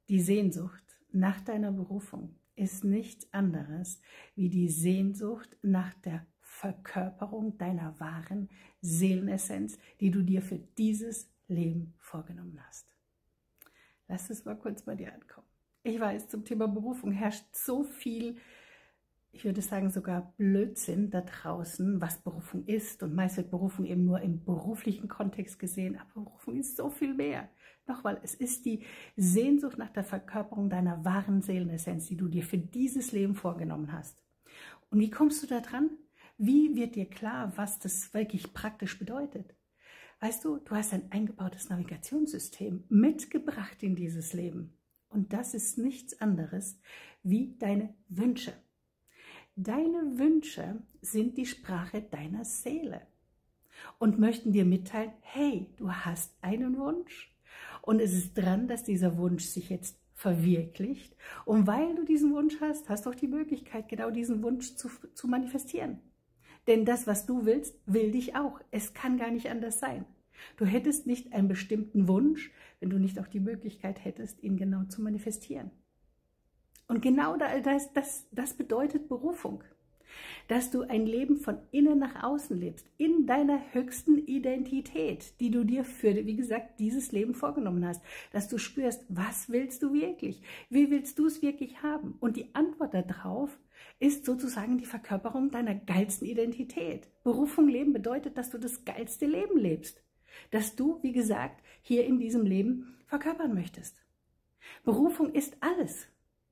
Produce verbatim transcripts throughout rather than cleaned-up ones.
Die Sehnsucht nach deiner Berufung ist nichts anderes wie die Sehnsucht nach der Verkörperung deiner wahren Seelenessenz, die du dir für dieses Leben vorgenommen hast. Lass es mal kurz bei dir ankommen. Ich weiß, zum Thema Berufung herrscht so viel, ich würde sagen sogar Blödsinn da draußen, was Berufung ist. Und meist wird Berufung eben nur im beruflichen Kontext gesehen. Aber Berufung ist so viel mehr. Nochmal, es ist die Sehnsucht nach der Verkörperung deiner wahren Seelenessenz, die du dir für dieses Leben vorgenommen hast. Und wie kommst du da dran? Wie wird dir klar, was das wirklich praktisch bedeutet? Weißt du, du hast ein eingebautes Navigationssystem mitgebracht in dieses Leben. Und das ist nichts anderes wie deine Wünsche. Deine Wünsche sind die Sprache deiner Seele und möchten dir mitteilen, hey, du hast einen Wunsch und es ist dran, dass dieser Wunsch sich jetzt verwirklicht. Und weil du diesen Wunsch hast, hast du auch die Möglichkeit, genau diesen Wunsch zu, zu manifestieren. Denn das, was du willst, will dich auch. Es kann gar nicht anders sein. Du hättest nicht einen bestimmten Wunsch, wenn du nicht auch die Möglichkeit hättest, ihn genau zu manifestieren. Und genau das, das, das bedeutet Berufung. Dass du ein Leben von innen nach außen lebst, in deiner höchsten Identität, die du dir für, wie gesagt, dieses Leben vorgenommen hast. Dass du spürst, was willst du wirklich? Wie willst du es wirklich haben? Und die Antwort darauf ist sozusagen die Verkörperung deiner geilsten Identität. Berufung leben bedeutet, dass du das geilste Leben lebst. Dass du, wie gesagt, hier in diesem Leben verkörpern möchtest. Berufung ist alles.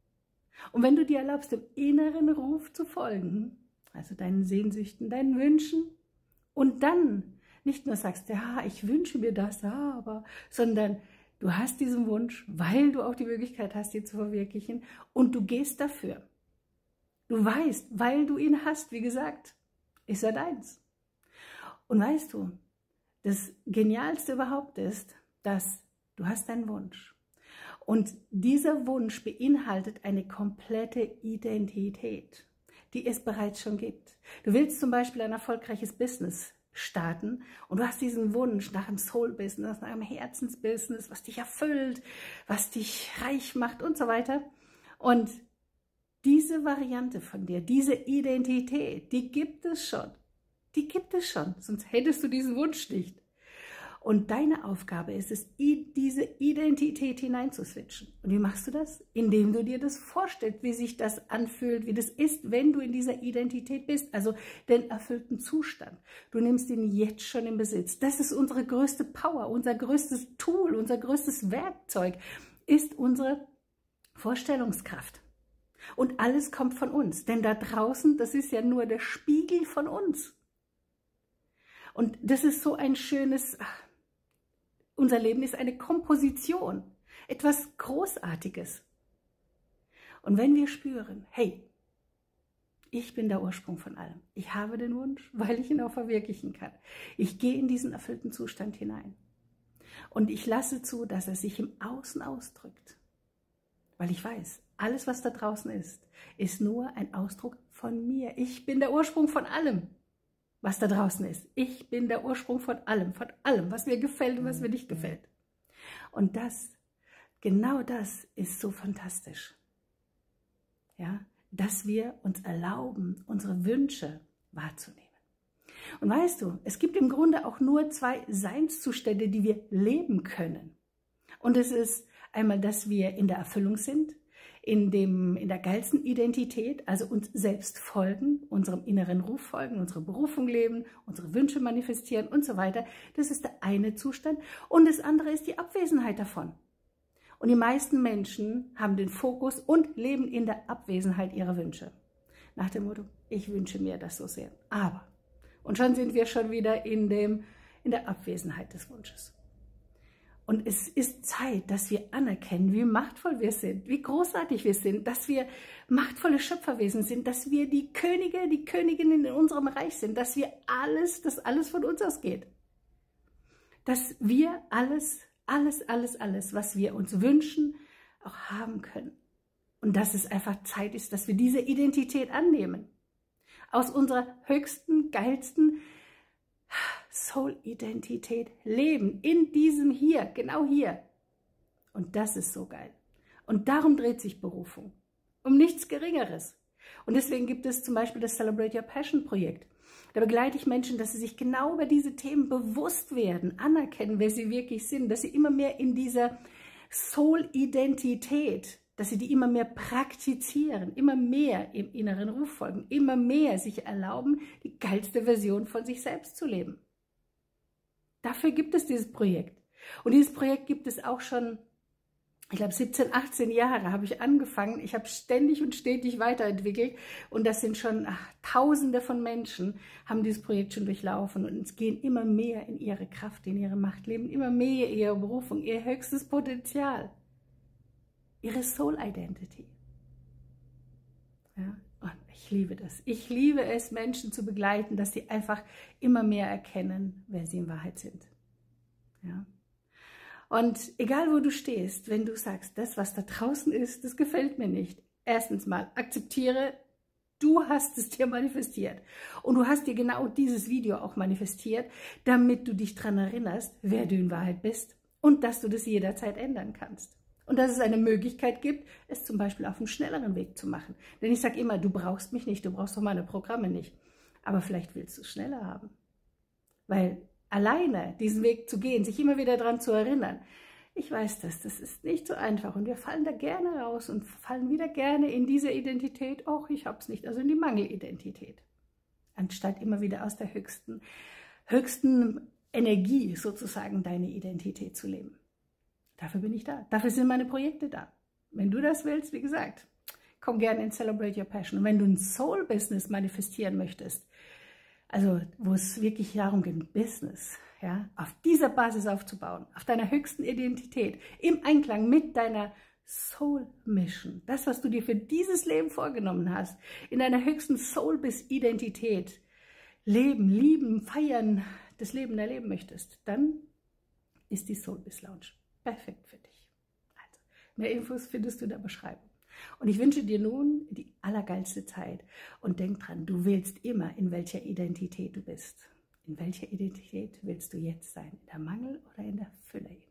Und wenn du dir erlaubst, dem inneren Ruf zu folgen, also deinen Sehnsüchten, deinen Wünschen, und dann nicht nur sagst, ja, ich wünsche mir das, aber, sondern du hast diesen Wunsch, weil du auch die Möglichkeit hast, ihn zu verwirklichen, und du gehst dafür. Du weißt, weil du ihn hast, wie gesagt, ist er deins. Und weißt du, das Genialste überhaupt ist, dass du hast einen Wunsch. Und dieser Wunsch beinhaltet eine komplette Identität, die es bereits schon gibt. Du willst zum Beispiel ein erfolgreiches Business starten und du hast diesen Wunsch nach einem Soul-Business, nach einem Herzensbusiness, was dich erfüllt, was dich reich macht und so weiter. Und diese Variante von dir, diese Identität, die gibt es schon. Die gibt es schon, sonst hättest du diesen Wunsch nicht. Und deine Aufgabe ist es, diese Identität hineinzuswitchen. Und wie machst du das? Indem du dir das vorstellst, wie sich das anfühlt, wie das ist, wenn du in dieser Identität bist, also den erfüllten Zustand. Du nimmst ihn jetzt schon in Besitz. Das ist unsere größte Power, unser größtes Tool, unser größtes Werkzeug, ist unsere Vorstellungskraft. Und alles kommt von uns, denn da draußen, das ist ja nur der Spiegel von uns. Und das ist so ein schönes... Unser Leben ist eine Komposition, etwas Großartiges. Und wenn wir spüren, hey, ich bin der Ursprung von allem. Ich habe den Wunsch, weil ich ihn auch verwirklichen kann. Ich gehe in diesen erfüllten Zustand hinein. Und ich lasse zu, dass er sich im Außen ausdrückt. Weil ich weiß, alles, was da draußen ist, ist nur ein Ausdruck von mir. Ich bin der Ursprung von allem, was da draußen ist. Ich bin der Ursprung von allem, von allem, was mir gefällt und was mir nicht gefällt. Und das, genau das ist so fantastisch. Ja, dass wir uns erlauben, unsere Wünsche wahrzunehmen. Und weißt du, es gibt im Grunde auch nur zwei Seinszustände, die wir leben können. Und es ist einmal, dass wir in der Erfüllung sind, in, dem, in der geilsten Identität, also uns selbst folgen, unserem inneren Ruf folgen, unsere Berufung leben, unsere Wünsche manifestieren und so weiter. Das ist der eine Zustand. Und das andere ist die Abwesenheit davon. Und die meisten Menschen haben den Fokus und leben in der Abwesenheit ihrer Wünsche. Nach dem Motto, ich wünsche mir das so sehr. Aber, und schon sind wir schon wieder in, dem, in der Abwesenheit des Wunsches. Und es ist Zeit, dass wir anerkennen, wie machtvoll wir sind, wie großartig wir sind, dass wir machtvolle Schöpferwesen sind, dass wir die Könige, die Königinnen in unserem Reich sind, dass wir alles, dass alles von uns ausgeht. Dass wir alles, alles, alles, alles, was wir uns wünschen, auch haben können. Und dass es einfach Zeit ist, dass wir diese Identität annehmen. Aus unserer höchsten, geilsten Soul-Identität leben, in diesem Hier, genau hier. Und das ist so geil. Und darum dreht sich Berufung. Um nichts Geringeres. Und deswegen gibt es zum Beispiel das Celebrate Your Passion Projekt. Da begleite ich Menschen, dass sie sich genau über diese Themen bewusst werden, anerkennen, wer sie wirklich sind, dass sie immer mehr in dieser Soul-Identität, dass sie die immer mehr praktizieren, immer mehr im inneren Ruf folgen, immer mehr sich erlauben, die geilste Version von sich selbst zu leben. Dafür gibt es dieses Projekt. Und dieses Projekt gibt es auch schon, ich glaube, siebzehn, achtzehn Jahre habe ich angefangen. Ich habe ständig und stetig weiterentwickelt. Und das sind schon ach, Tausende von Menschen, haben dieses Projekt schon durchlaufen. Und es gehen immer mehr in ihre Kraft, in ihre Macht, leben immer mehr ihre Berufung, ihr höchstes Potenzial, ihre Soul Identity. Ja, und ich liebe das. Ich liebe es, Menschen zu begleiten, dass sie einfach immer mehr erkennen, wer sie in Wahrheit sind. Ja. Und egal, wo du stehst, wenn du sagst, das, was da draußen ist, das gefällt mir nicht. Erstens mal, akzeptiere, du hast es dir manifestiert. Und du hast dir genau dieses Video auch manifestiert, damit du dich daran erinnerst, wer du in Wahrheit bist und dass du das jederzeit ändern kannst. Und dass es eine Möglichkeit gibt, es zum Beispiel auf einem schnelleren Weg zu machen. Denn ich sage immer, du brauchst mich nicht, du brauchst doch meine Programme nicht. Aber vielleicht willst du es schneller haben. Weil alleine diesen Weg zu gehen, sich immer wieder daran zu erinnern, ich weiß das, das ist nicht so einfach. Und wir fallen da gerne raus und fallen wieder gerne in diese Identität, oh, ich habe es nicht, also in die Mangelidentität. Anstatt immer wieder aus der höchsten, höchsten Energie sozusagen deine Identität zu leben. Dafür bin ich da. Dafür sind meine Projekte da. Wenn du das willst, wie gesagt, komm gerne in Celebrate Your Passion. Und wenn du ein Soul-Business manifestieren möchtest, also wo es wirklich darum geht, Business, ja, auf dieser Basis aufzubauen, auf deiner höchsten Identität, im Einklang mit deiner Soul-Mission, das, was du dir für dieses Leben vorgenommen hast, in deiner höchsten Soul-Identität leben, lieben, feiern, das Leben erleben möchtest, dann ist die Soul-Biz Lounge perfekt für dich. Also, mehr Infos findest du in der Beschreibung. Und ich wünsche dir nun die allergeilste Zeit und denk dran, du wählst immer, in welcher Identität du bist. In welcher Identität willst du jetzt sein? In der Mangel- oder in der Fülle?